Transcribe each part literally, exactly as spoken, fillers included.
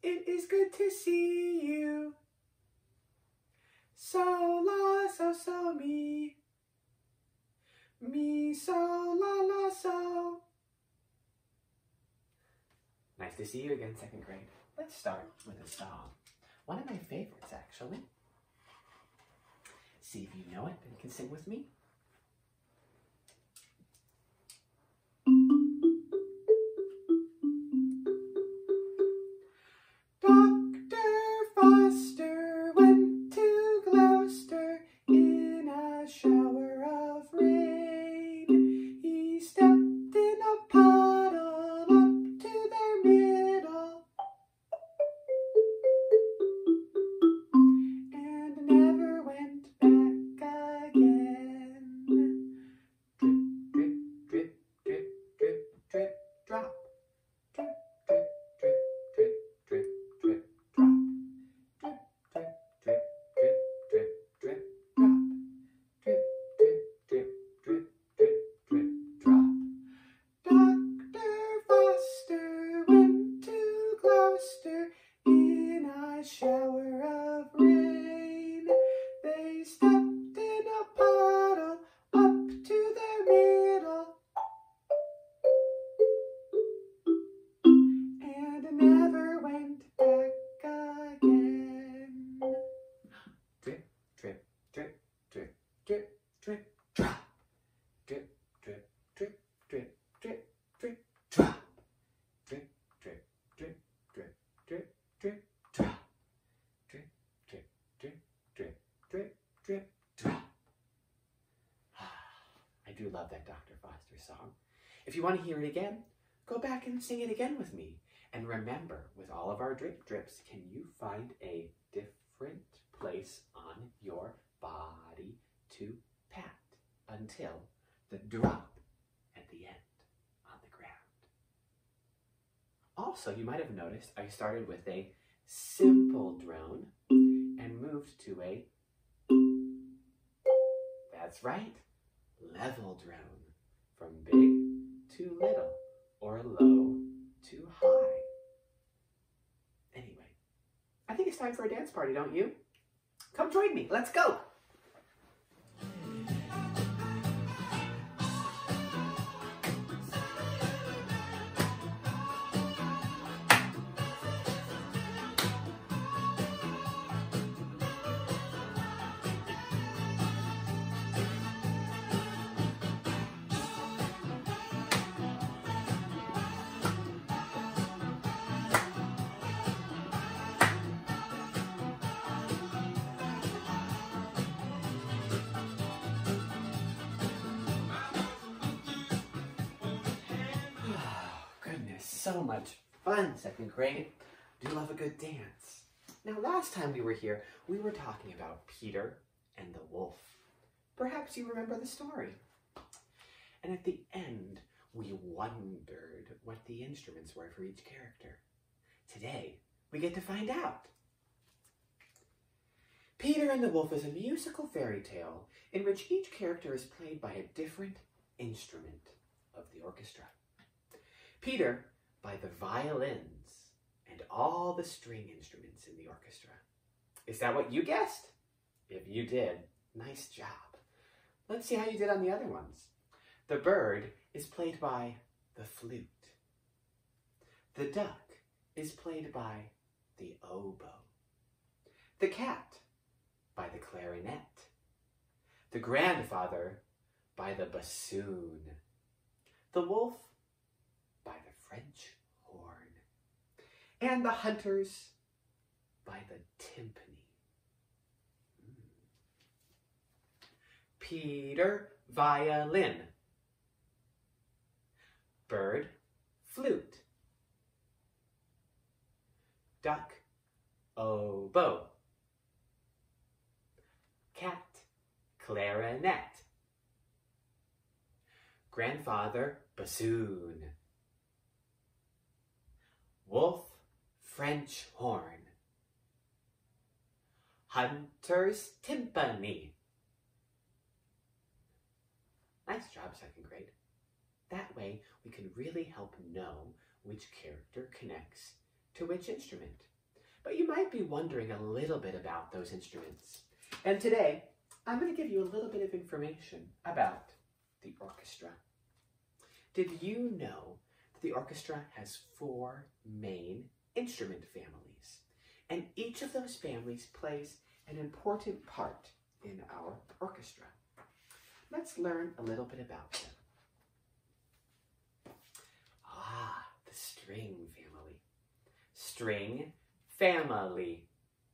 it is good to see you. So, la, so, so, mi. Mi, so, la, la, so. Nice to see you again, second grade. Let's start with a song. One of my favorites, actually. See if you know it and can sing with me. Doctor Foster went to Gloucester in a shower of rain. He stepped in a puddle up to their middle and never went back again. Drip, drip, drip, drip, drip, drip, drop. Drip, drip, drip, drip, drip, drip, drop. Drip, drip, drip, drip, drip, drip, drop. Drip, drip, drip, drip, drip, drip, drop. Doctor Foster went to Gloucester in a shower of rain. They stepped in a puddle up to their middle and never went back again. Drip, drip, drip, drip, drip, drip, drop. Drip, drip, drip, drip, drip, drip, drop. Drip, drip, drip, drip, drip, drip, drop. Drip, drip, drip, drip, drip, drip, drop. I do love that Doctor Foster song. If you want to hear it again, go back and sing it again with me. And remember, with all of our drip drips, can you find a different place on your body to pat until the drop at the end on the ground? Also, you might have noticed I started with a simple drone and moved to a, that's right, level drone, from big to little or low to high. Anyway, I think it's time for a dance party, don't you? Come join me, let's go! So much fun, second grade. Do you love a good dance? Now, last time we were here, we were talking about Peter and the wolf. Perhaps you remember the story. And at the end, we wondered what the instruments were for each character. Today, we get to find out. Peter and the Wolf is a musical fairy tale in which each character is played by a different instrument of the orchestra. Peter by the violins and all the string instruments in the orchestra. Is that what you guessed? If you did, nice job. Let's see how you did on the other ones. The bird is played by the flute. The duck is played by the oboe. The cat by the clarinet. The grandfather by the bassoon. The wolf by the French horn, and the hunters by the timpani. Mm. Peter, violin. Bird, flute. Duck, oboe. Cat, clarinet. Grandfather, bassoon. Wolf, French horn. Hunter's timpani. Nice job, second grade. That way, we can really help know which character connects to which instrument. But you might be wondering a little bit about those instruments. And today, I'm going to give you a little bit of information about the orchestra. Did you know that the orchestra has four main instrument families? And each of those families plays an important part in our orchestra. Let's learn a little bit about them. Ah, the string family. String family.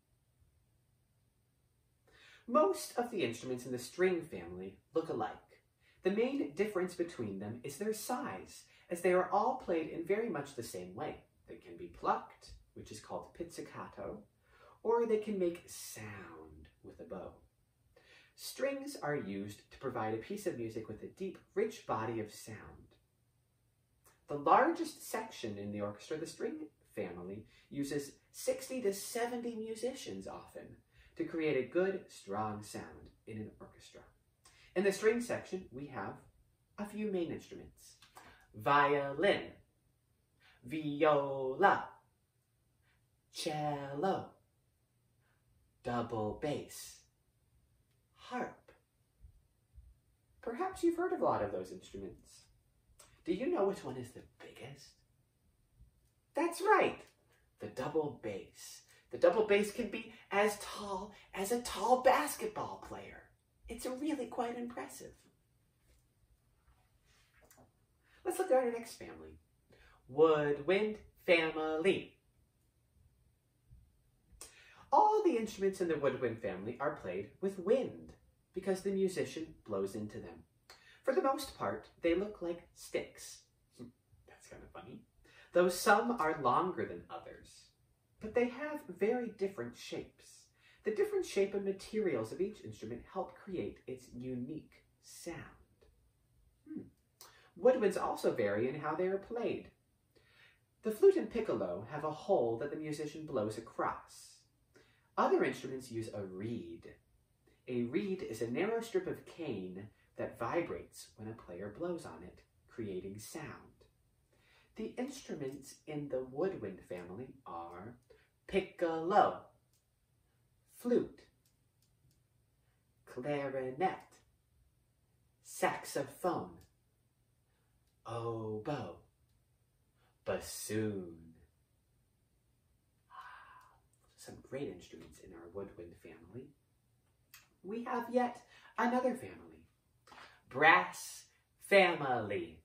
Most of the instruments in the string family look alike. The main difference between them is their size, as they are all played in very much the same way. They can be plucked, which is called pizzicato, or they can make sound with a bow. Strings are used to provide a piece of music with a deep, rich body of sound. The largest section in the orchestra, the string family, uses sixty to seventy musicians often to create a good, strong sound in an orchestra. In the string section, we have a few main instruments: violin, viola, cello, double bass, harp. Perhaps you've heard of a lot of those instruments. Do you know which one is the biggest? That's right, the double bass. The double bass can be as tall as a tall basketball player. It's really quite impressive. Let's look at our next family, woodwind family. All the instruments in the woodwind family are played with wind because the musician blows into them. For the most part, they look like sticks. That's kind of funny. Though some are longer than others, but they have very different shapes. The different shape and materials of each instrument help create its unique sound. Hmm. Woodwinds also vary in how they are played. The flute and piccolo have a hole that the musician blows across. Other instruments use a reed. A reed is a narrow strip of cane that vibrates when a player blows on it, creating sound. The instruments in the woodwind family are piccolo, flute, clarinet, saxophone, oboe, bassoon. Some great instruments in our woodwind family. We have yet another family, brass family.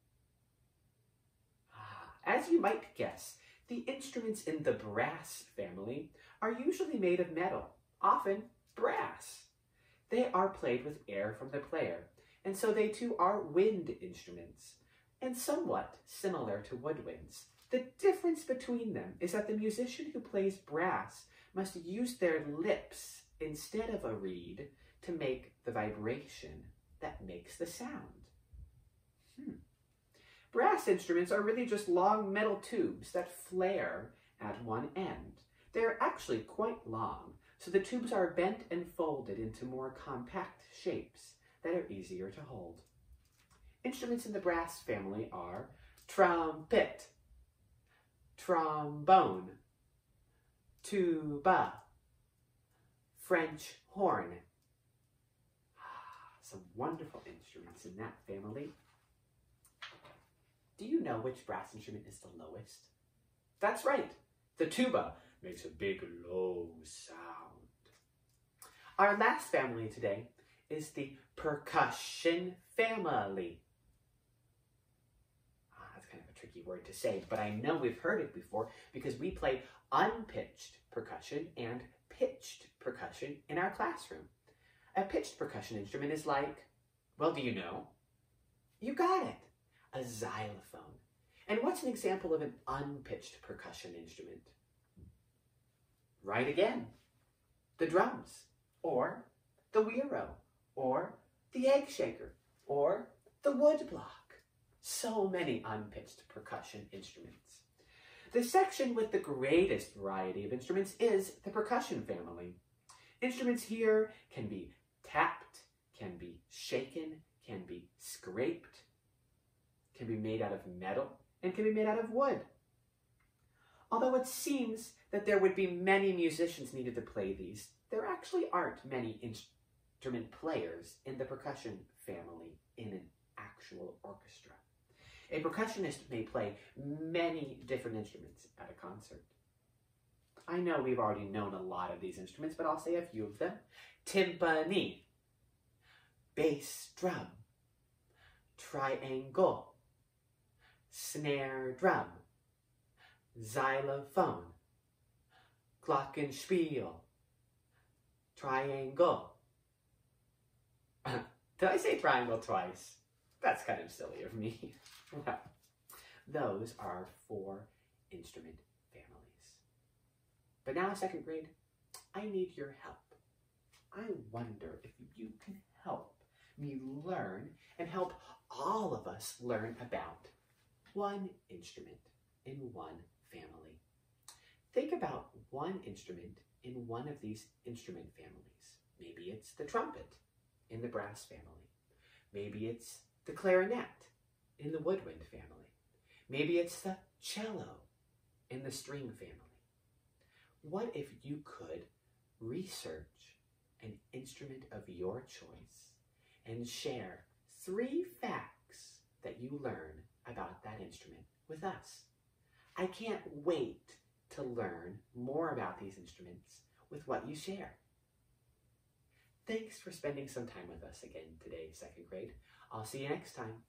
As you might guess, the instruments in the brass family are usually made of metal, often brass. They are played with air from the player, and so they too are wind instruments, and somewhat similar to woodwinds. The difference between them is that the musician who plays brass must use their lips instead of a reed to make the vibration that makes the sound. Hmm. Brass instruments are really just long metal tubes that flare at one end. They're actually quite long, so the tubes are bent and folded into more compact shapes that are easier to hold. Instruments in the brass family are trumpet, trombone, tuba, French horn. Some wonderful instruments in that family. Do you know which brass instrument is the lowest? That's right, the tuba makes a big low sound. Our last family today is the percussion family. Ah, that's kind of a tricky word to say, but I know we've heard it before because we play unpitched percussion and pitched percussion in our classroom. A pitched percussion instrument is like, well, do you know? You got it. A xylophone. And what's an example of an unpitched percussion instrument? Right again, the drums, or the güiro, or the egg shaker, or the woodblock. So many unpitched percussion instruments. The section with the greatest variety of instruments is the percussion family. Instruments here can be tapped, can be shaken, can be scraped, can be made out of metal, and can be made out of wood. Although it seems that there would be many musicians needed to play these, there actually aren't many instrument players in the percussion family in an actual orchestra. A percussionist may play many different instruments at a concert. I know we've already known a lot of these instruments, but I'll say a few of them. Timpani, bass drum, triangle, snare drum, xylophone, glockenspiel, triangle. Did I say triangle twice? That's kind of silly of me. Well, those are four instrument families. But now, second grade, I need your help. I wonder if you can help me learn and help all of us learn about one instrument in one family. Think about one instrument in one of these instrument families. Maybe it's the trumpet in the brass family. Maybe it's the clarinet in the woodwind family. Maybe it's the cello in the string family. What if you could research an instrument of your choice and share three facts that you learn about that instrument with us? I can't wait to learn more about these instruments with what you share. Thanks for spending some time with us again today, second grade. I'll see you next time.